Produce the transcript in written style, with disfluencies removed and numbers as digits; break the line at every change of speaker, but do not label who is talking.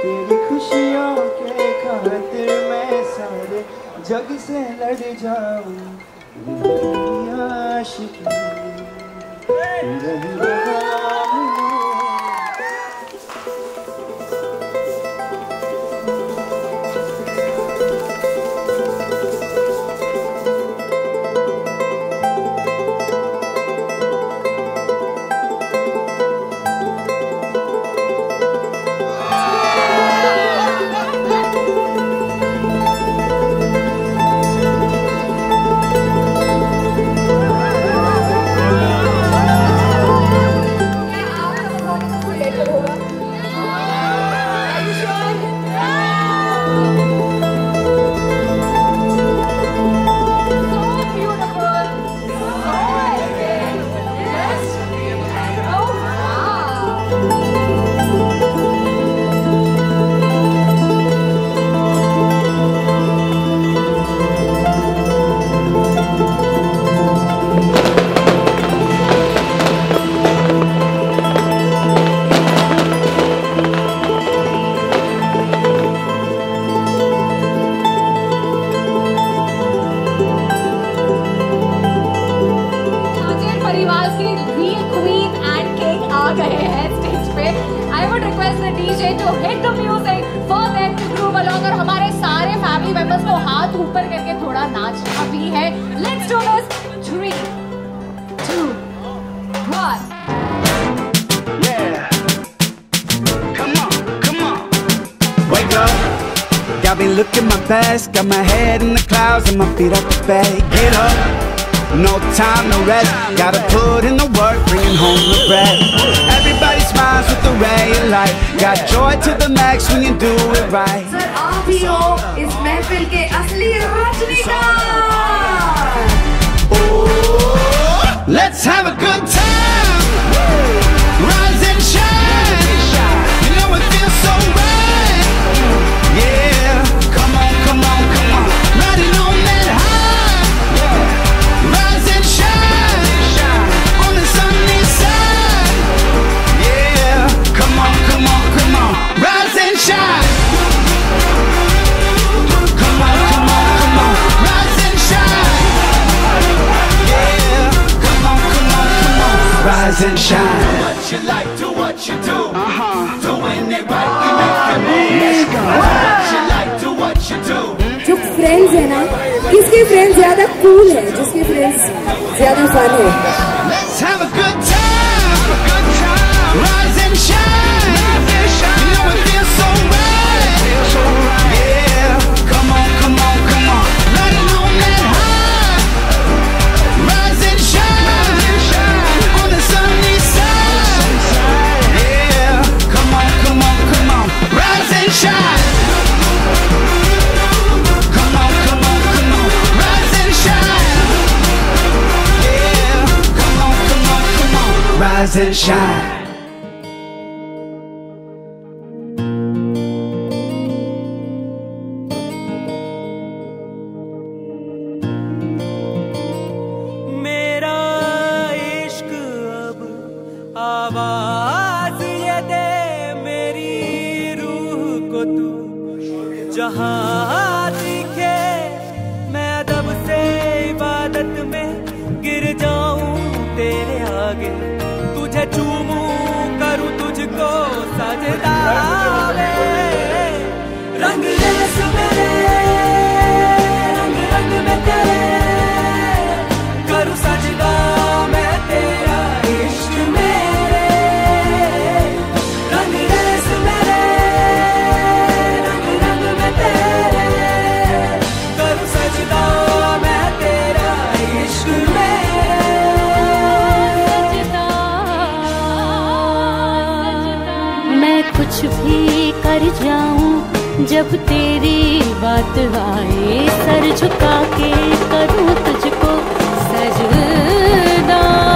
तेरी खुशियों के खातिर मैं सारे जग से लड़ जाऊं। मेरी आशिकी रही गुलाम।
ऊपर करके थोड़ा नाचना भी है। Let's do this. 3, 2, 1.
Yeah. Come on, come on. Wake up. Got me looking my best. Got my head in the clouds and my feet up the bed. Get up. No time, no rest. Gotta put in the work, bringing home the bread. Everybody smiles with the ray of light. Got joy to the max when you do it right.
Sir, आप ही हो इस महफिल के असली Rajinikanth.
Let's have a good time. Rise and shine. You know it feels so right. Yeah, come on, come on, come on. Riding on that high. Rise and shine on the sunny side. Yeah, come on, come on, come on. Rise and shine. Come on, come on, come on. Rise and shine. Yeah, come on, come on, come on. Rise and shine. Do what you like, do what you do. Doing it right, you make it move. Let's go. Do what you like, do what you do.
जो friends है ना, किसके friends ज्यादा cool है, जिसके friends ज्यादा fun है।
Let's have a good time. Rise and shine. You know it feels so right. Yeah, come on, come on, come on. Riding on that high. Rise and shine on the sunny side. Yeah, come on, come on, come on. Rise and shine. Come on, come on, come on. Rise and shine. Yeah, come on, come on, come on. Rise and shine.
मेरा इश्क अब आवाज ये दे मेरी रूह को तू जहाँ दिखे मैं अदब से इबादत में गिर जाऊं तेरे आगे तुझे चूमूं करूं तुझको सजदा रंग रेस मेरे रंग रंग में तेरे करूं सजदा मैं तेरा इश्क मेरे रंग रेस मेरे रंग रंग में तेरे करूं सजदा मैं तेरा इश्क मेरे
मैं कुछ भी कर जाऊं जब तेरी बात आए सर झुका के करूं तुझको सजदा।